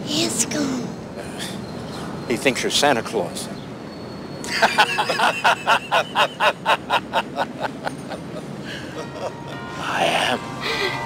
He's gone. He thinks you're Santa Claus. I am.